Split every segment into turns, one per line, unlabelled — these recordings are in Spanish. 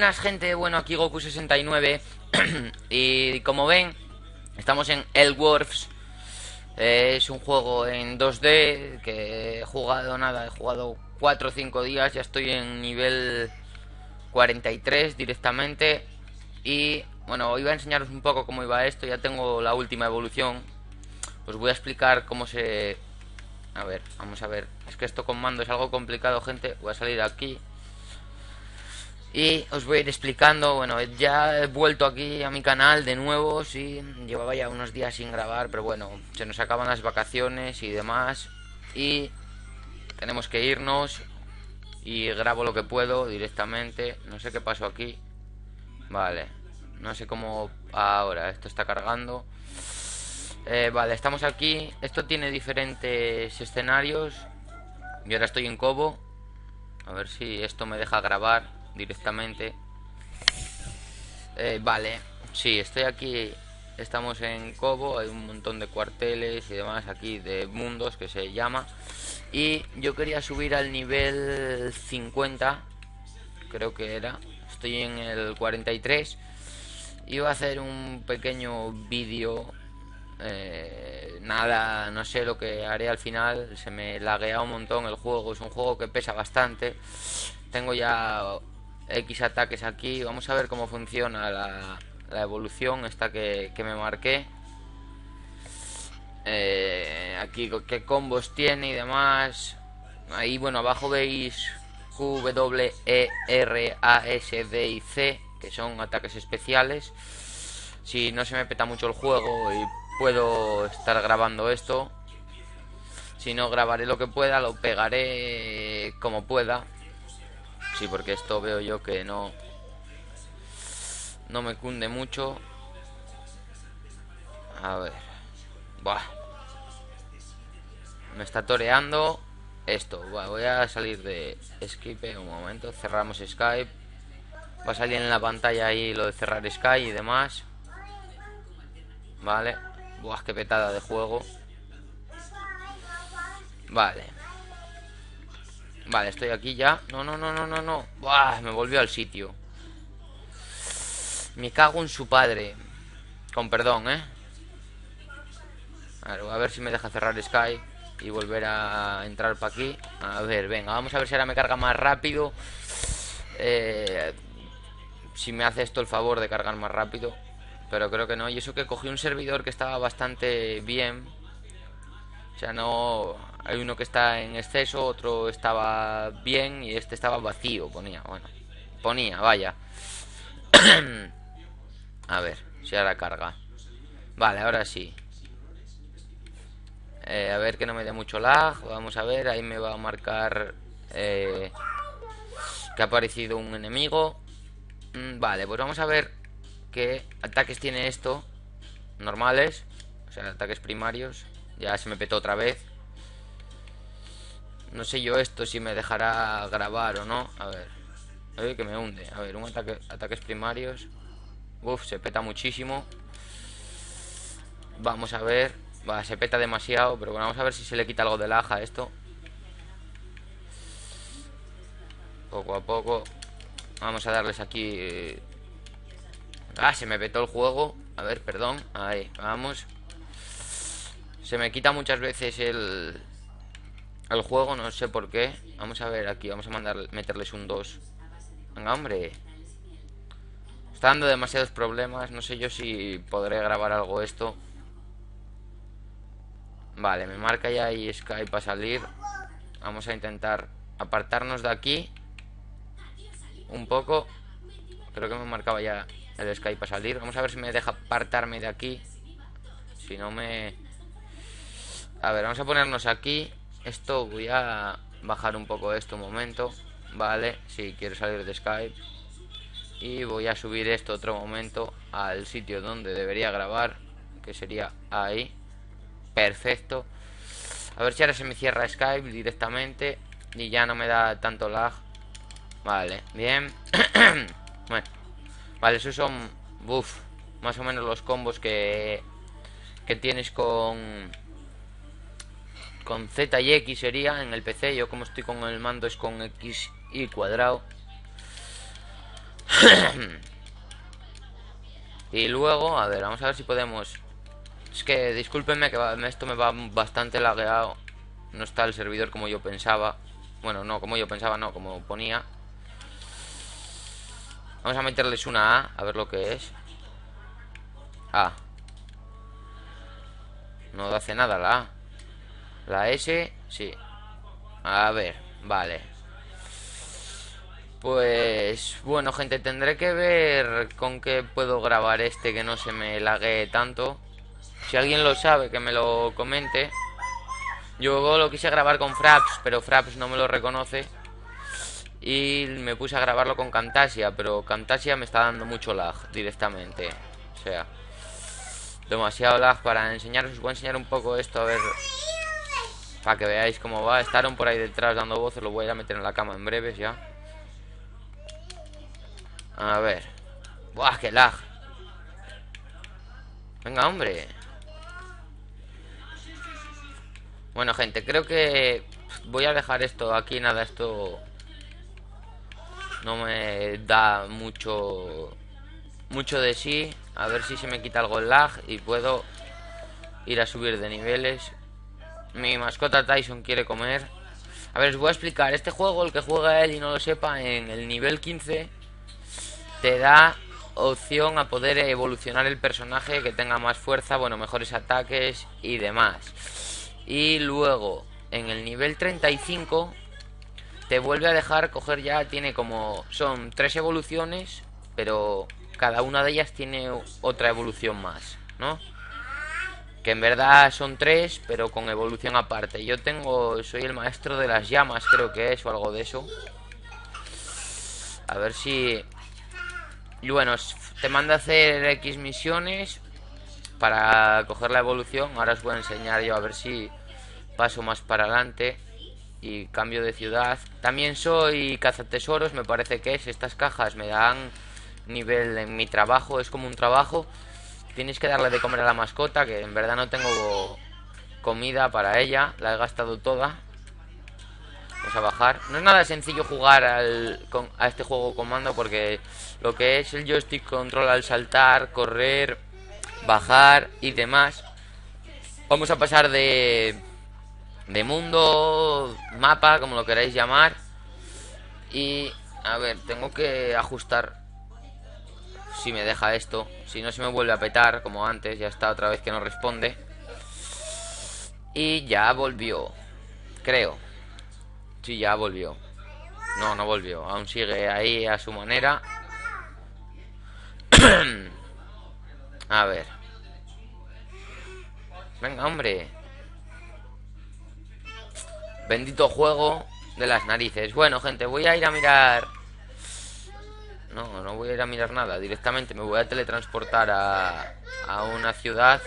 Buenas gente, bueno, aquí Goku69 y como ven, estamos en Elwolfs. Es un juego en 2D que he jugado nada, he jugado 4 o 5 días, ya estoy en nivel 43 directamente. Y bueno, hoy voy a enseñaros un poco cómo iba esto, ya tengo la última evolución. Os voy a explicar cómo se... A ver, vamos a ver, es que esto con mando es algo complicado, gente. Voy a salir aquí y os voy a ir explicando. Bueno, ya he vuelto aquí a mi canal de nuevo. Sí, llevaba ya unos días sin grabar, pero bueno, se nos acaban las vacaciones y demás y tenemos que irnos. Y grabo lo que puedo directamente. No sé qué pasó aquí. Vale, no sé cómo ahora. Esto está cargando. Vale, estamos aquí. Esto tiene diferentes escenarios. Y ahora estoy en Kobo. A ver si esto me deja grabar directamente. Vale, sí, estoy aquí. Estamos en Kobo. Hay un montón de cuarteles y demás aquí, de mundos que se llama. Y yo quería subir al nivel 50, creo que era. Estoy en el 43. Iba a hacer un pequeño vídeo. Nada, no sé lo que haré al final. Se me laguea un montón el juego. Es un juego que pesa bastante. Tengo ya X ataques aquí. Vamos a ver cómo funciona la evolución esta que me marqué. Aquí qué combos tiene y demás. Ahí, bueno, abajo veis Q, W, E, R, A, S, D y C, que son ataques especiales. Si no se me peta mucho el juego y puedo estar grabando esto. Si no, grabaré lo que pueda, lo pegaré como pueda. Sí, porque esto veo yo que no me cunde mucho. A ver. Buah. Me está toreando esto. Buah, voy a salir de Skype un momento. Cerramos Skype. Va a salir en la pantalla ahí lo de cerrar Skype y demás. Vale. Buah, qué petada de juego. Vale. Vale, estoy aquí ya. No. Buah, me volvió al sitio. Me cago en su padre. Con perdón, a ver si me deja cerrar Skype y volver a entrar para aquí. A ver, venga, vamos a ver si ahora me carga más rápido. Si me hace esto el favor de cargar más rápido. Pero creo que no. Y eso que cogí un servidor que estaba bastante bien. O sea, no... Hay uno que está en exceso, otro estaba bien y este estaba vacío, ponía. Bueno, ponía, vaya. A ver, si ahora carga. Vale, ahora sí. A ver que no me dé mucho lag. Vamos a ver, ahí me va a marcar que ha aparecido un enemigo. Vale, pues vamos a ver qué ataques tiene esto. Normales, o sea, ataques primarios. Ya se me petó otra vez. No sé yo esto si me dejará grabar o no. A ver, que me hunde. A ver, un ataques primarios. Uf, se peta muchísimo. Vamos a ver. Va, se peta demasiado, pero bueno, vamos a ver si se le quita algo de lag a esto. Poco a poco. Vamos a darles aquí. Se me petó el juego. A ver, perdón. Ahí, vamos. Se me quita muchas veces el juego, no sé por qué. Vamos a ver aquí, vamos a meterles un 2. Venga, hombre. Está dando demasiados problemas. No sé yo si podré grabar algo esto. Vale, me marca ya ahí Skype para salir. Vamos a intentar apartarnos de aquí un poco. Creo que me marcaba ya el Skype para salir. Vamos a ver si me deja apartarme de aquí. Si no me... A ver, vamos a ponernos aquí. Esto, voy a bajar un poco esto un momento. Vale, si quiero salir de Skype. Y voy a subir esto otro momento al sitio donde debería grabar, que sería ahí. Perfecto. A ver si ahora se me cierra Skype directamente y ya no me da tanto lag. Vale, bien. Bueno, vale, esos son más o menos los combos que tienes con Z y X sería en el PC. Yo como estoy con el mando es con X y cuadrado. Y luego, a ver, vamos a ver si podemos... Es que discúlpenme que esto me va bastante lagueado. No está el servidor como yo pensaba. Bueno, no, como yo pensaba, no, como ponía. Vamos a meterles una a ver lo que es. No hace nada la A. La S, sí. A ver, vale. Pues bueno, gente, tendré que ver con qué puedo grabar que no se me lague tanto. Si alguien lo sabe, que me lo comente. Yo lo quise grabar con Fraps, pero Fraps no me lo reconoce. Y me puse a grabarlo con Camtasia, pero Camtasia me está dando mucho lag directamente. O sea, demasiado lag para enseñaros. Os voy a enseñar un poco esto, a ver, para que veáis cómo va. Estaron por ahí detrás dando voces, lo voy a ir a meter en la cama en breves ya. A ver. ¡Buah, qué lag! Venga, hombre. Bueno, gente, creo que voy a dejar esto aquí. Nada, esto no me da mucho de sí. A ver si se me quita algo el lag y puedo ir a subir de niveles. Mi mascota Tyson quiere comer. A ver, os voy a explicar. Este juego, el que juega él y no lo sepa, en el nivel 15 te da opción a poder evolucionar el personaje, que tenga más fuerza, bueno, mejores ataques y demás. Y luego en el nivel 35 te vuelve a dejar coger ya, tiene como, son 3 evoluciones, pero cada una de ellas tiene otra evolución más, ¿no? Que en verdad son 3, pero con evolución aparte. Yo soy el maestro de las llamas, creo que es, o algo de eso. A ver si... Y bueno, te manda a hacer X misiones para coger la evolución. Ahora os voy a enseñar yo a ver si paso más para adelante y cambio de ciudad. También soy cazatesoros, me parece que es. Estas cajas me dan nivel en mi trabajo, es como un trabajo. Tienes que darle de comer a la mascota, que en verdad no tengo comida para ella, la he gastado toda. Vamos a bajar. No es nada sencillo jugar a este juego con mando, porque lo que es el joystick controla al saltar, correr, bajar y demás. Vamos a pasar de mundo, mapa, como lo queráis llamar. Y a ver, tengo que ajustar si me deja esto. Si no, se me vuelve a petar como antes. Ya está otra vez que no responde. Y ya volvió, creo. Sí, ya volvió. No, no volvió, aún sigue ahí a su manera. A ver. Venga, hombre. Bendito juego de las narices. Bueno, gente, voy a ir a mirar... No voy a ir a mirar nada. Directamente me voy a teletransportar a una ciudad.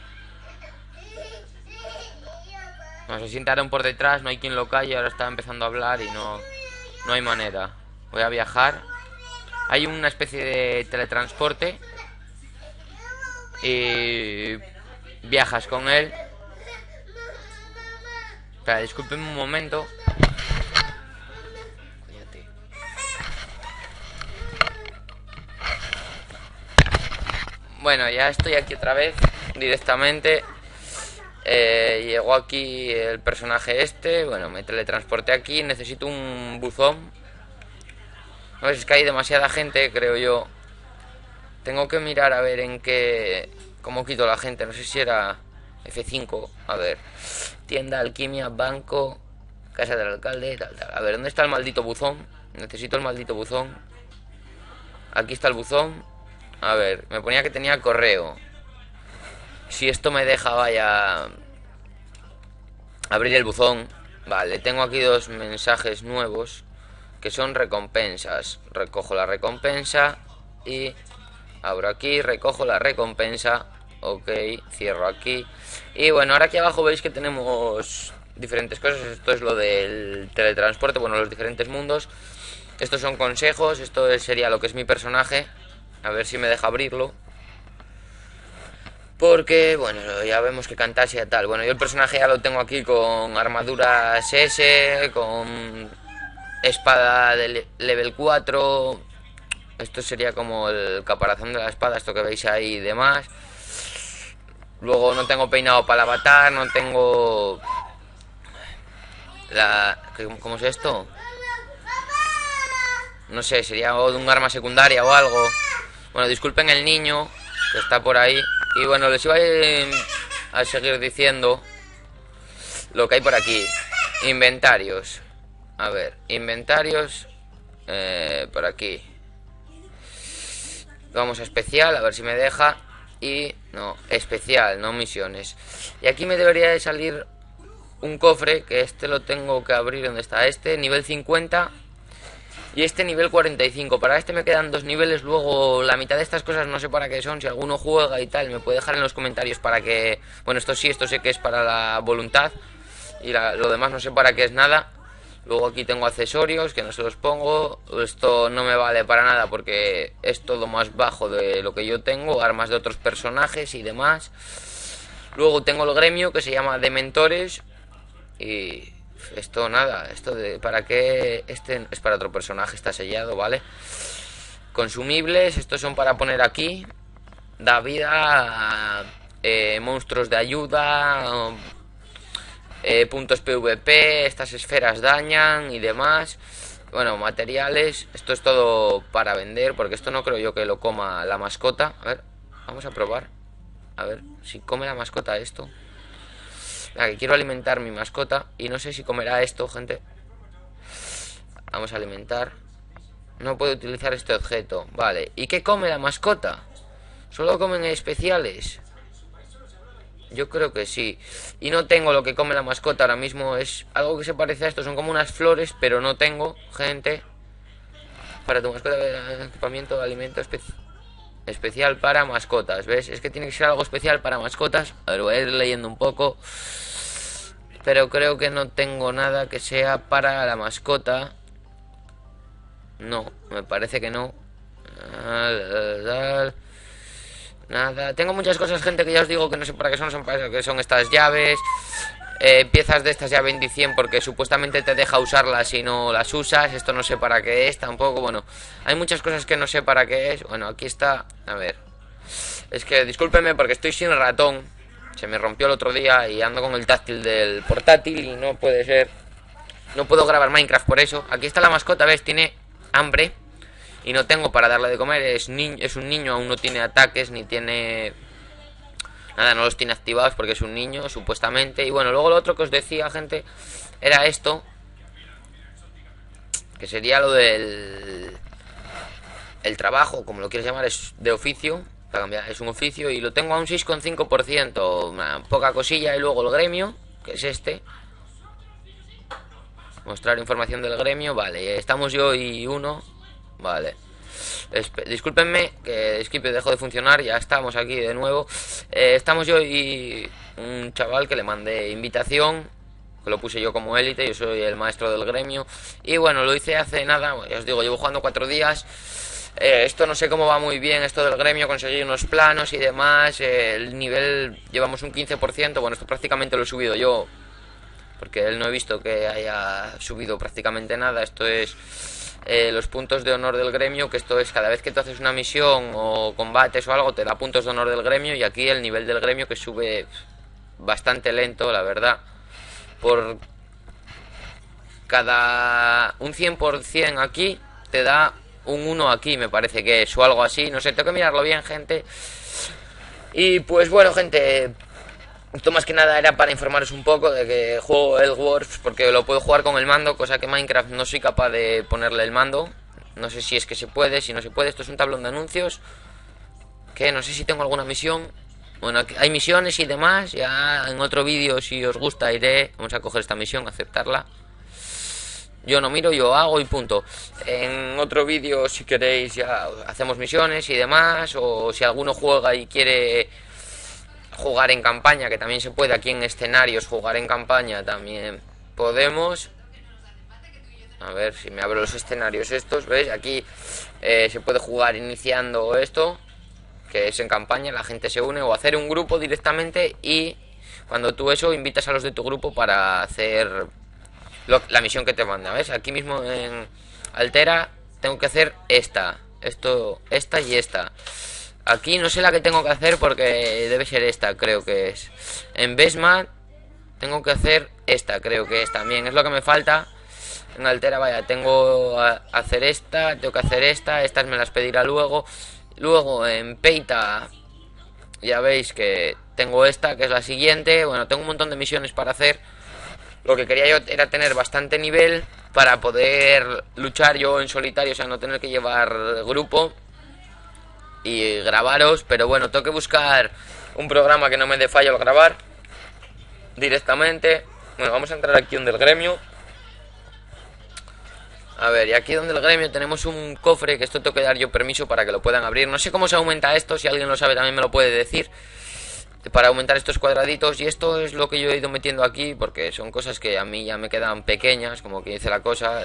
No, se sientaron por detrás, no hay quien lo calle. Ahora está empezando a hablar y no hay manera. Voy a viajar. Hay una especie de teletransporte y viajas con él. Espera, discúlpenme un momento. Bueno, ya estoy aquí otra vez directamente. Llegó aquí el personaje este. Bueno, me teletransporté aquí. Necesito un buzón. No sé, es que hay demasiada gente, creo yo. Tengo que mirar a ver en qué... cómo quito la gente. No sé si era F5. A ver. Tienda, alquimia, banco, casa del alcalde, tal. A ver, ¿dónde está el maldito buzón? Necesito el maldito buzón. Aquí está el buzón. A ver, me ponía que tenía correo. Si esto me deja, vaya, abrir el buzón. Vale, tengo aquí 2 mensajes nuevos, que son recompensas. Recojo la recompensa y abro aquí, recojo la recompensa. Ok, cierro aquí. Y bueno, ahora aquí abajo veis que tenemos diferentes cosas. Esto es lo del teletransporte, bueno, los diferentes mundos. Estos son consejos, esto sería lo que es mi personaje. A ver si me deja abrirlo. Porque, bueno, ya vemos que Camtasia tal. Bueno, yo el personaje ya lo tengo aquí con armaduras S, con espada de level 4, Esto sería como el caparazón de la espada, esto que veis ahí y demás. Luego no tengo peinado para el avatar, no tengo... ¿Cómo es esto? No sé, sería de un arma secundaria o algo. Bueno, disculpen el niño que está por ahí. Y bueno, les iba a seguir diciendo lo que hay por aquí. Inventarios. A ver, inventarios. Por aquí. Vamos a especial, a ver si me deja. Y no, especial, no misiones. Y aquí me debería de salir un cofre, que este lo tengo que abrir. ¿Dónde está este? Nivel 50 y este nivel 45. Para este me quedan 2 niveles. Luego la mitad de estas cosas no sé para qué son. Si alguno juega y tal, me puede dejar en los comentarios para que... Bueno, esto sí, esto sé que es para la voluntad. Y lo demás no sé para qué es nada. Luego aquí tengo accesorios que no se los pongo. Esto no me vale para nada porque es todo más bajo de lo que yo tengo. Armas de otros personajes y demás. Luego tengo el gremio que se llama Dementores. Y esto nada, esto de para qué, este es para otro personaje, está sellado, ¿vale? Consumibles, estos son para poner aquí. Da vida, monstruos de ayuda, puntos PvP, estas esferas dañan y demás. Bueno, materiales, esto es todo para vender, porque esto no creo yo que lo coma la mascota. A ver, vamos a probar. A ver, si come la mascota esto. Que quiero alimentar mi mascota y no sé si comerá esto, gente. Vamos a alimentar. No puedo utilizar este objeto. Vale, ¿y qué come la mascota? ¿Solo comen especiales? Yo creo que sí. Y no tengo lo que come la mascota ahora mismo. Es algo que se parece a esto. Son como unas flores, pero no tengo, gente. Para tu mascota, equipamiento de alimento especial para mascotas. ¿Ves? Es que tiene que ser algo especial para mascotas. A ver, voy a ir leyendo un poco. Pero creo que no tengo nada que sea para la mascota. No, me parece que no. Nada. Tengo muchas cosas, gente, que ya os digo que no sé para qué son para qué son estas llaves. Piezas de estas ya vendí 100 porque supuestamente te deja usarlas si no las usas. Esto no sé para qué es tampoco. Bueno, hay muchas cosas que no sé para qué es. Bueno, aquí está. A ver. Es que discúlpeme porque estoy sin ratón. Se me rompió el otro día y ando con el táctil del portátil y no puede ser. No puedo grabar Minecraft por eso. Aquí está la mascota, ¿ves? Tiene hambre y no tengo para darle de comer. Es un niño, aún no tiene ataques ni tiene... Nada, no los tiene activados porque es un niño, supuestamente. Y bueno, luego lo otro que os decía, gente, era esto. Que sería lo del... El trabajo, como lo quieres llamar, es de oficio. Para cambiar, es un oficio y lo tengo a un 6,5%. Una poca cosilla. Y luego el gremio, que es este. Mostrar información del gremio. Vale, estamos yo y uno. Vale. Discúlpenme que Skype dejó de funcionar. Ya estamos aquí de nuevo. Estamos yo y un chaval que le mandé invitación, que lo puse yo como élite. Yo soy el maestro del gremio. Y bueno, lo hice hace nada. Ya os digo, llevo jugando 4 días. Esto no sé cómo va muy bien, esto del gremio, conseguir unos planos y demás. El nivel llevamos un 15%. Bueno, esto prácticamente lo he subido yo, porque él no he visto que haya subido prácticamente nada. Esto es los puntos de honor del gremio, que esto es cada vez que tú haces una misión o combates o algo, te da puntos de honor del gremio. Y aquí el nivel del gremio, que sube bastante lento, la verdad. Por cada un 100% aquí te da un 1 aquí, me parece que es, o algo así. No sé, tengo que mirarlo bien, gente. Y pues bueno, gente, esto más que nada era para informaros un poco de que juego el Wars porque lo puedo jugar con el mando, cosa que Minecraft no soy capaz de ponerle el mando. No sé si es que se puede, si no se puede. Esto es un tablón de anuncios, que no sé si tengo alguna misión. Bueno, hay misiones y demás. Ya en otro vídeo, si os gusta, iré. Vamos a coger esta misión, aceptarla. Yo no miro, yo hago y punto. En otro vídeo, si queréis, ya hacemos misiones y demás. O si alguno juega y quiere jugar en campaña, que también se puede aquí en escenarios jugar en campaña, también podemos. A ver si me abro los escenarios estos, ¿veis? Aquí se puede jugar iniciando esto, que es en campaña, la gente se une, o hacer un grupo directamente y cuando tú eso invitas a los de tu grupo para hacer la misión que te manda, ¿ves? Aquí mismo en Altera tengo que hacer esta. Esto, esta y esta. Aquí no sé la que tengo que hacer porque debe ser esta, creo que es. En Besmat tengo que hacer esta, creo que es también. Es lo que me falta. En Altera, vaya, tengo que hacer esta, tengo que hacer esta. Estas me las pedirá luego. Luego en Peita ya veis que tengo esta, que es la siguiente. Bueno, tengo un montón de misiones para hacer. Lo que quería yo era tener bastante nivel para poder luchar yo en solitario, o sea, no tener que llevar grupo y grabaros. Pero bueno, tengo que buscar un programa que no me dé fallo al grabar directamente. Bueno, vamos a entrar aquí donde el gremio. A ver, y aquí donde el gremio tenemos un cofre, que esto tengo que dar yo permiso para que lo puedan abrir. No sé cómo se aumenta esto, si alguien lo sabe también me lo puede decir. Para aumentar estos cuadraditos, y esto es lo que yo he ido metiendo aquí, porque son cosas que a mí ya me quedan pequeñas, como que dice la cosa.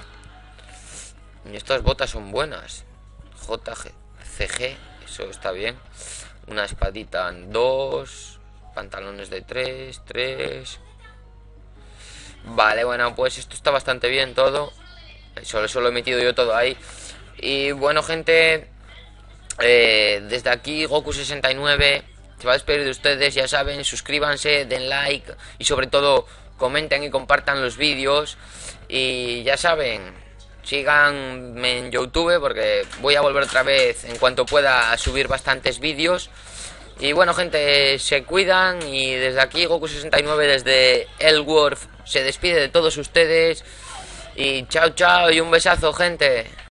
Y estas botas son buenas. JCG, eso está bien. Una espadita en 2, pantalones de 3. Vale, bueno, pues esto está bastante bien todo. Eso lo he metido yo todo ahí. Y bueno, gente, desde aquí Goku69 se va a despedir de ustedes. Ya saben, suscríbanse, den like y sobre todo comenten y compartan los vídeos. Y ya saben, síganme en YouTube porque voy a volver otra vez en cuanto pueda a subir bastantes vídeos. Y bueno, gente, se cuidan. Y desde aquí Goku69 desde Elworth se despide de todos ustedes. Y chao, chao, y un besazo, gente.